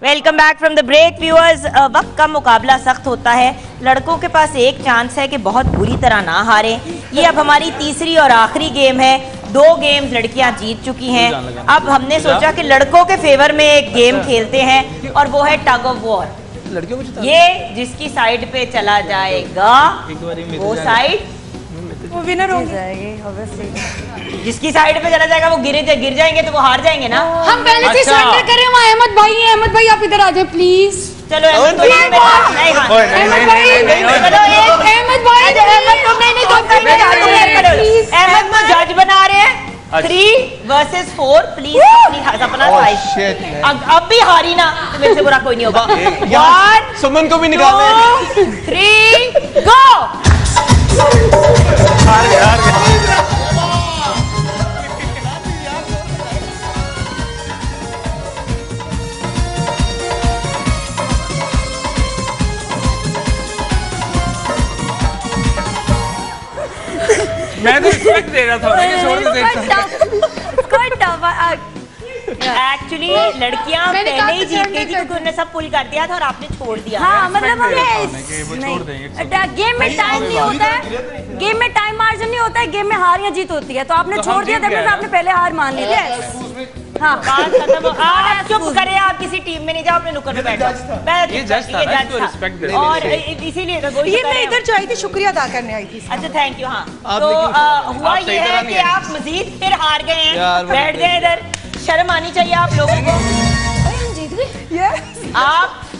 Welcome back from the break viewers. वक्त का मुकाबला सख्त होता है। लड़कों के पास एक चांस है कि बहुत बुरी तरह ना हारें। ये अब हमारी तीसरी और आखिरी गेम है। 2 गेम्स लड़कियां जीत चुकी हैं। अब हमने सोचा कि लड़कों के फेवर में एक गेम खेलते हैं और वो है टग ऑफ वॉर। ये जिसकी साइड पे चला जाएगा वो साइड वो विनर होंगे। जिसकी साइड पे चला जाएगा वो गिर जाएंगे तो वो हार जाएंगे ना। हम पहले से सरेंडर करें। वहाँ अहमद भाई हैं। अहमद भाई आप इधर आ जाए प्लीज। चलो अहमद भाई अहमद को जज बना रहे हैं। 3 versus 4 प्लीज अपना अब भी हारी ना तो मेरे से बुरा कोई नहीं होगा। 1 सुमन को भी निकालना 2 3 गो। मैं तो रिस्पेक्ट दे रहा था, लेकिन छोड़ दे देता। एक्चुअली लड़कियां पहले ही जीत गई थी क्योंकि उन्होंने सब पुल कर दिया था और आपने छोड़ दिया। हाँ मतलब गेम में टाइम नहीं होता है। गेम में टाइम मार्जिन नहीं होता है। गेम में हार या जीत होती है। तो आपने छोड़ दिया था, आपने पहले हार मान ली थी। हाँ बात खत्म। आप चुप करें, आप किसी टीम में नहीं जाओ, अपने नुक्कड़ पे बैठो। ये जज था ना, इसको रिस्पेक्ट दे। और इसीलिए ये मैं इधर चाहिए थी, शुक्रिया अदा करने आई थी। अच्छा थैंक यू। हाँ तो हुआ ये है कि आप मजीद फिर हार गए हैं, बैठ गए इधर। शर्म आनी चाहिए आप लोगों को। जीत गए। आप